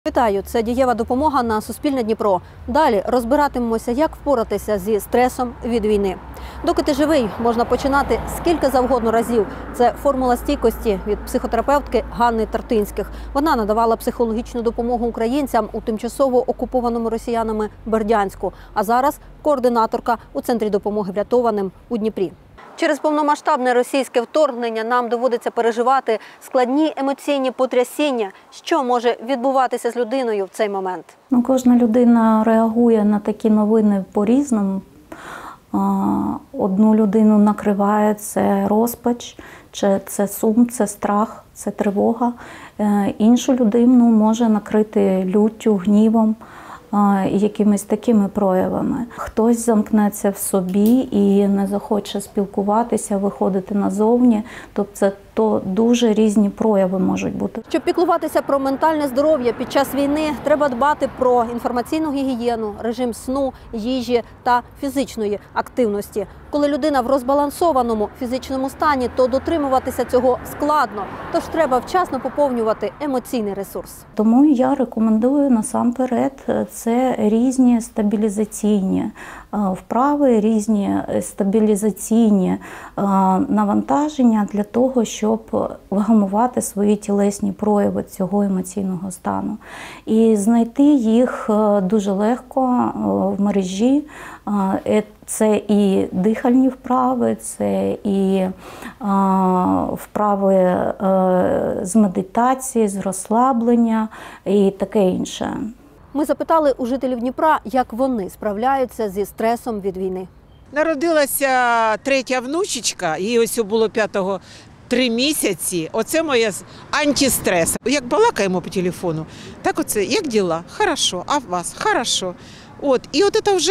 Вітаю! Це дієва допомога на Суспільне Дніпро. Далі розбиратимемося, як впоратися зі стресом від війни. Доки ти живий, можна починати скільки завгодно разів. Це формула стійкості від психотерапевтки Ганни Тартинських. Вона надавала психологічну допомогу українцям у тимчасово окупованому росіянами Бердянську. А зараз координаторка у Центрі допомоги врятованим у Дніпрі. Через повномасштабне російське вторгнення нам доводиться переживати складні емоційні потрясіння. Що може відбуватися з людиною в цей момент? Кожна людина реагує на такі новини по-різному. Одну людину накриває це розпач, чи це сум, це страх, це тривога. Іншу людину може накрити люттю, гнівом, якимись такими проявами. Хтось замкнеться в собі і не захоче спілкуватися, виходити назовні. Тобто це дуже різні прояви можуть бути. Щоб піклуватися про ментальне здоров'я під час війни, треба дбати про інформаційну гігієну, режим сну, їжі та фізичної активності. Коли людина в розбалансованому фізичному стані, то дотримуватися цього складно. Тож треба вчасно поповнювати емоційний ресурс. Тому я рекомендую насамперед це різні стабілізаційні вправи, різні стабілізаційні навантаження для того, щоб вгамувати свої тілесні прояви цього емоційного стану. І знайти їх дуже легко в мережі. Це і дихальні вправи, це і вправи з медитації, з розслаблення і таке інше. Ми запитали у жителів Дніпра, як вони справляються зі стресом від війни. Народилася третя внучечка, їй ось було 5-го 3 місяці. Оце моє антистрес. Як балакаємо по телефону, так оце, як діла? Хорошо, а в вас? Хорошо. І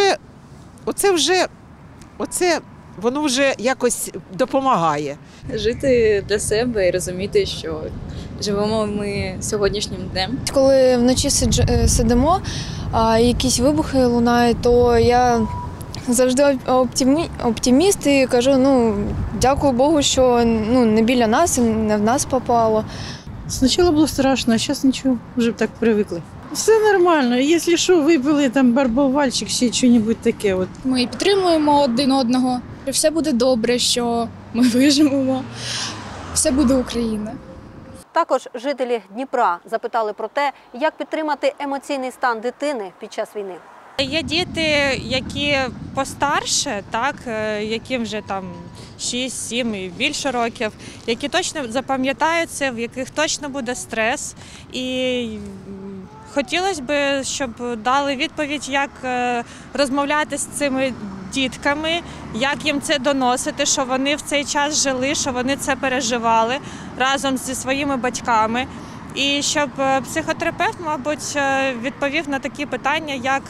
воно вже якось допомагає. Жити для себе і розуміти, що живемо ми сьогоднішнім днем. Коли вночі сидимо, а якісь вибухи лунають, то я завжди оптиміст і кажу, дякую Богу, що не біля нас, не в нас попало. Спочатку було страшно, а зараз нічого, вже так привикли. Все нормально, якщо що, випили там барбовальчик, ще щось таке. Ми підтримуємо один одного, все буде добре, що ми виживемо, все буде Україна. Також жителі Дніпра запитали про те, як підтримати емоційний стан дитини під час війни. Є діти, які постарше, яким вже 6-7 і більше років, які точно запам'ятаються, в яких точно буде стрес. І хотілося б, щоб дали відповідь, як розмовляти з цими дітками, як їм це доносити, що вони в цей час жили, що вони це переживали разом зі своїми батьками. І щоб психотерапевт, мабуть, відповів на такі питання, як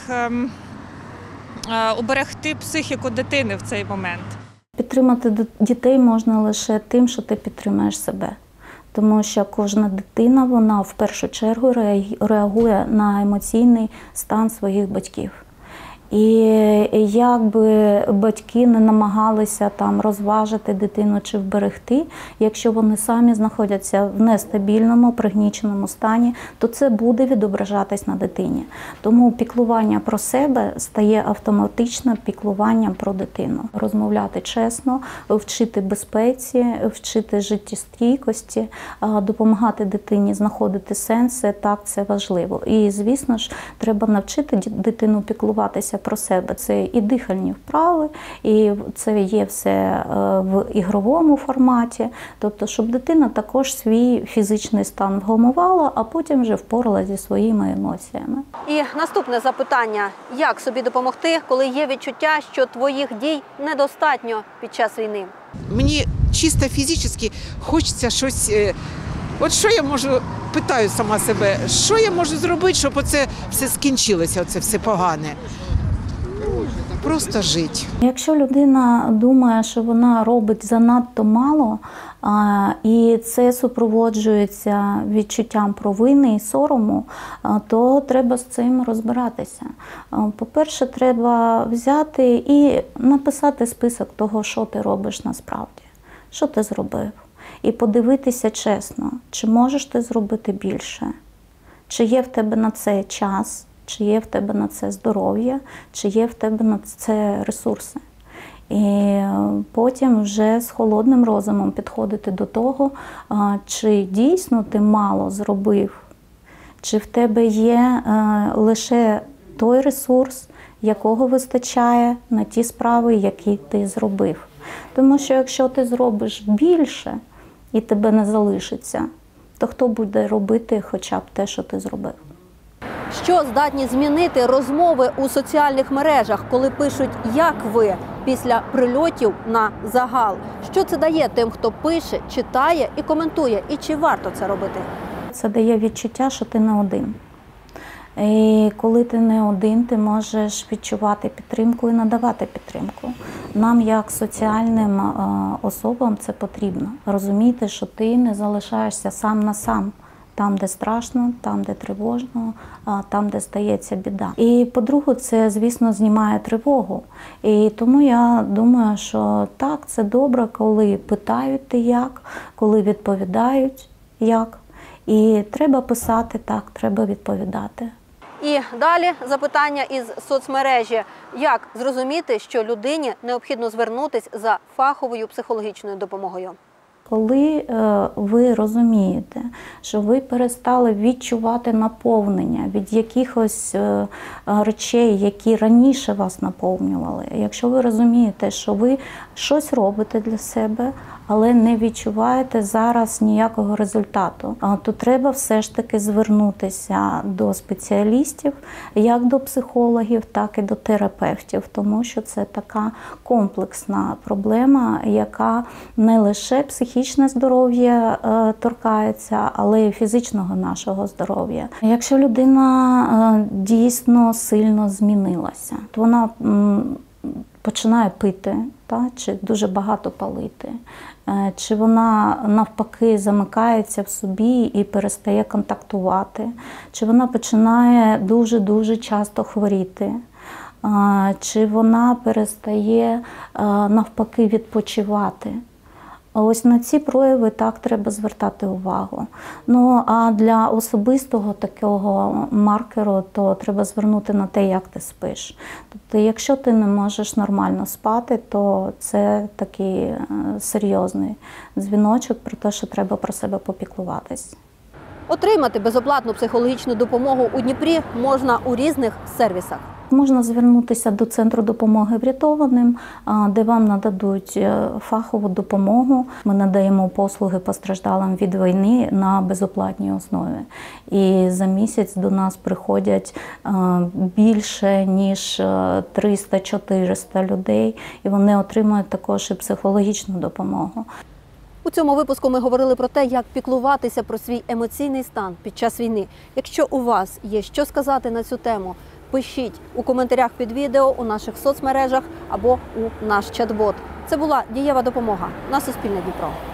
уберегти психіку дитини в цей момент. Підтримати дітей можна лише тим, що ти підтримаєш себе. Тому що кожна дитина, вона в першу чергу реагує на емоційний стан своїх батьків. І як би батьки не намагалися розважити дитину чи вберегти, якщо вони самі знаходяться в нестабільному, пригніченому стані, то це буде відображатись на дитині. Тому піклування про себе стає автоматично піклуванням про дитину. Розмовляти чесно, вчити безпеці, вчити життєстійкості, допомагати дитині знаходити сенси, так, це важливо. І, звісно ж, треба навчити дитину піклуватися про себе. Це і дихальні вправи, і це є все в ігровому форматі. Тобто, щоб дитина також свій фізичний стан вгамувала, а потім вже впоралася зі своїми емоціями. І наступне запитання. Як собі допомогти, коли є відчуття, що твоїх дій недостатньо під час війни? Мені чисто фізично хочеться щось. Що я можу, питаю сама себе, що я можу зробити, щоб оце все скінчилося, оце все погане? Просто жити. Якщо людина думає, що вона робить занадто мало, і це супроводжується відчуттям провини і сорому, то треба з цим розбиратися. По-перше, треба взяти і написати список того, що ти робиш насправді, що ти зробив. І подивитися чесно, чи можеш ти зробити більше, Чи є в тебе на це час, чи є в тебе на це здоров'я, чи є в тебе на це ресурси. І потім вже з холодним розумом підходити до того, чи дійсно ти мало зробив, чи в тебе є лише той ресурс, якого вистачає на ті справи, які ти зробив. Тому що якщо ти зробиш більше і тебе не залишиться, то хто буде робити хоча б те, що ти зробив? Що здатні змінити розмови у соціальних мережах, коли пишуть «як ви» після прильотів на загал? Що це дає тим, хто пише, читає і коментує? І чи варто це робити? Це дає відчуття, що ти не один. І коли ти не один, ти можеш відчувати підтримку і надавати підтримку. Нам, як соціальним особам, це потрібно. Розуміти, що ти не залишаєшся сам на сам. Там, де страшно, там, де тривожно, там, де стається біда. І, по-друге, це, звісно, знімає тривогу. І тому я думаю, що так, це добре, коли питають ти як, коли відповідають як. І треба писати так, треба відповідати. І далі запитання із соцмережі. Як зрозуміти, що людині необхідно звернутися за фаховою психологічною допомогою? Коли ви розумієте, що ви перестали відчувати наповнення від якихось речей, які раніше вас наповнювали, якщо ви розумієте, що ви щось робите для себе, але не відчуваєте зараз ніякого результату, то треба все ж таки звернутися до спеціалістів, як до психологів, так і до терапевтів, тому що це така комплексна проблема, яка не лише психічне здоров'я торкається, але й фізичного нашого здоров'я. Якщо людина дійсно сильно змінилася, то вона починає пити, чи дуже багато палити, чи вона навпаки замикається в собі і перестає контактувати, чи вона починає дуже-дуже часто хворіти, чи вона перестає навпаки відпочивати. Ось на ці прояви так треба звертати увагу. Ну, а для особистого такого маркеру, то треба звернути на те, як ти спиш. Тобто, якщо ти не можеш нормально спати, то це такий серйозний дзвіночок про те, що треба про себе попіклуватись. Отримати безоплатну психологічну допомогу у Дніпрі можна у різних сервісах. Можна звернутися до Центру допомоги врятованим, де вам нададуть фахову допомогу. Ми надаємо послуги постраждалим від війни на безоплатній основі. І за місяць до нас приходять більше, ніж 300-400 людей, і вони отримують також і психологічну допомогу. У цьому випуску ми говорили про те, як піклуватися про свій емоційний стан під час війни. Якщо у вас є що сказати на цю тему, пишіть у коментарях під відео, у наших соцмережах або у наш чат-бот. Це була дієва допомога на Суспільне Дніпро.